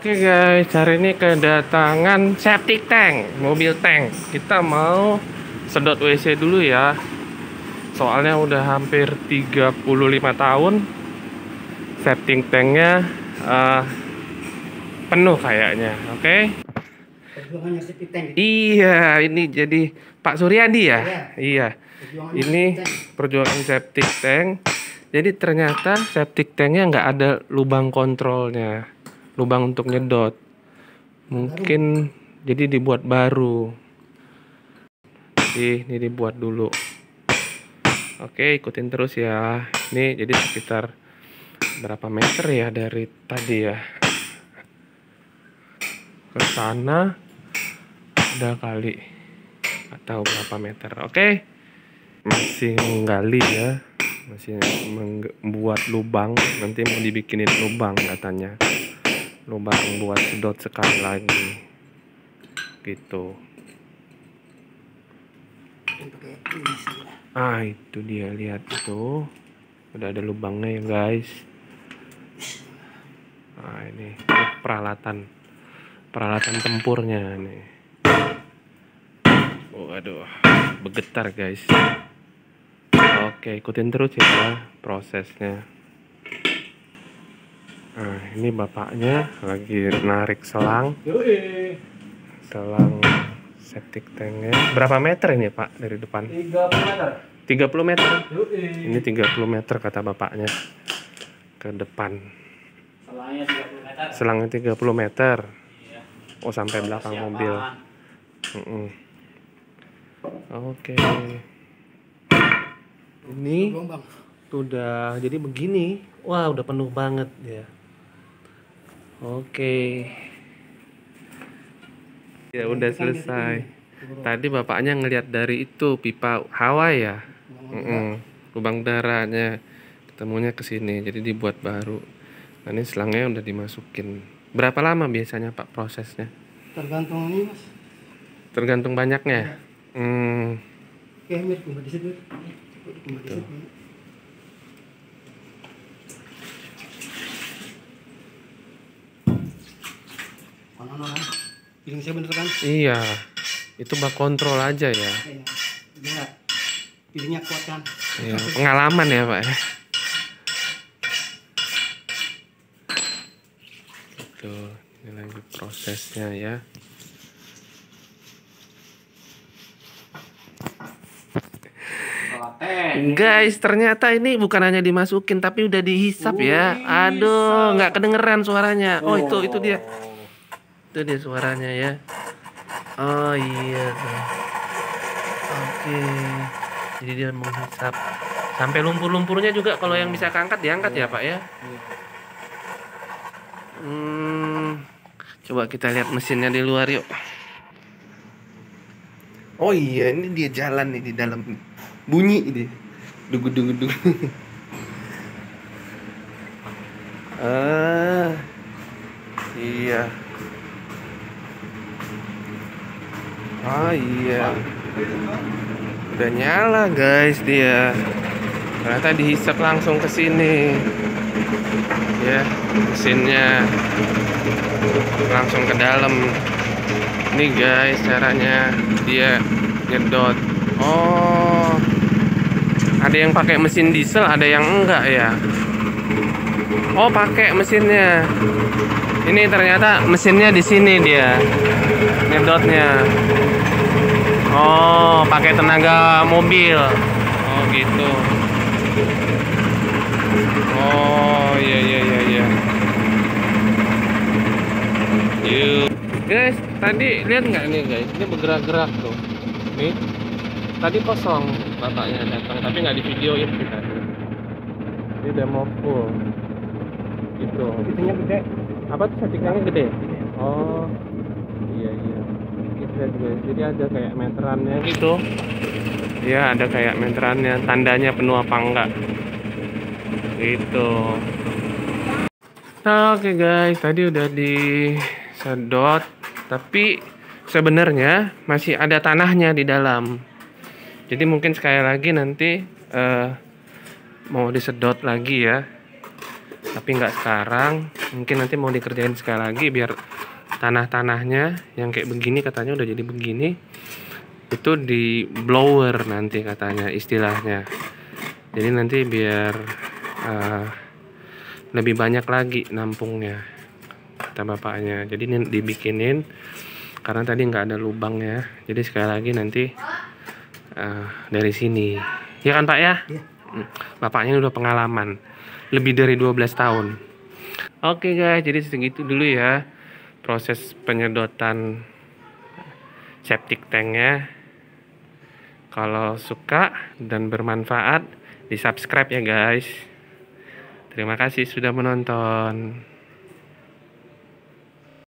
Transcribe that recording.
Oke guys, hari ini kedatangan septic tank, mobil tank. Kita mau sedot WC dulu ya. Soalnya udah hampir 35 tahun septic tanknya penuh kayaknya. Oke. Perjuangannya septic tank. Iya, ini jadi Pak Suryadi ya? Iya. Ini septic perjuangan septic tank. Jadi ternyata septic tanknya nggak ada lubang kontrolnya, lubang untuk nyedot. Mungkin jadi dibuat baru. Ini dibuat dulu. Oke, ikutin terus ya. Ini jadi sekitar berapa meter ya dari tadi ya? Ke sana ada kali atau berapa meter? Oke. Masih menggali ya. Masih membuat lubang. Nanti mau dibikinin lubang katanya. Lubang buat sedot sekali lagi gitu. Itu dia, lihat itu udah ada lubangnya ya guys. Ini peralatan tempurnya nih. Waduh, bergetar guys. Oke, ikutin terus ya prosesnya. Ini bapaknya lagi narik selang septic tanknya. Berapa meter ini Pak dari depan? 30 meter. 30 meter. Ini 30 meter kata bapaknya ke depan. Selangnya 30 meter. Selangnya 30 meter. Iya. Oh, sampai belakang mobil. Oke. Ini udah jadi begini. Wah, udah penuh banget ya. Oke. Ya udah selesai. Tadi bapaknya ngelihat dari itu pipa hawa ya. Lubang darahnya ketemunya ke sini. Jadi dibuat baru. Nah, ini selangnya udah dimasukin. Berapa lama biasanya Pak prosesnya? Tergantung ini Mas. Tergantung banyaknya. Oke, mirip di situ. Piring saya bener kan? Iya, itu bak kontrol aja ya. Iya, piringnya kuat kan? Iya, pengalaman ya Pak ya. Tuh, ini lagi prosesnya ya. Guys, ternyata ini bukan hanya dimasukin tapi udah dihisap ya. Aduh, nggak kedengeran suaranya. Oh, itu dia. Itu dia suaranya ya. Oh iya. Oke. Jadi dia menghisap sampai lumpur-lumpurnya juga kalau yang bisa keangkat diangkat ya Pak ya. Coba kita lihat mesinnya di luar yuk. Oh iya, ini dia jalan nih di dalam. Bunyi ini. Dugudung. Iya. Iya. Udah nyala guys dia. Ternyata dihisap langsung ke sini. Ya, mesinnya langsung ke dalam. Nih guys caranya dia nyedot. Oh. Ada yang pakai mesin diesel, ada yang enggak ya. Oh, pakai mesinnya. Ini ternyata mesinnya di sini dia. Nyedotnya. Oh, pakai tenaga mobil. Oh, gitu. Oh, iya. Yuk. Guys, tadi lihat nggak nih guys? Ini bergerak-gerak tuh. Nih. Tadi kosong bapaknya datang, tapi nggak di videoin kita. Ini udah mau full. Gitu. Piringnya gede. Apa tuh septic tanknya gede? Oh, iya. Kita juga. Jadi ada kayak meterannya gitu. Ya, ada kayak meterannya, tandanya penuh apa enggak. Gitu. Oke guys, tadi udah disedot, tapi sebenarnya masih ada tanahnya di dalam. Jadi mungkin sekali lagi nanti mau disedot lagi ya. tapi nggak sekarang, mungkin nanti mau dikerjain sekali lagi biar tanah-tanahnya yang kayak begini katanya udah jadi begini itu di blower nanti katanya istilahnya. Jadi nanti biar lebih banyak lagi nampungnya kata bapaknya. Jadi ini dibikinin karena tadi nggak ada lubangnya, jadi sekali lagi nanti dari sini ya kan Pak ya. Iya. Bapaknya udah pengalaman lebih dari 12 tahun. Oke guys, jadi segitu dulu ya proses penyedotan septic tanknya. Kalau suka dan bermanfaat di subscribe ya guys. Terima kasih sudah menonton.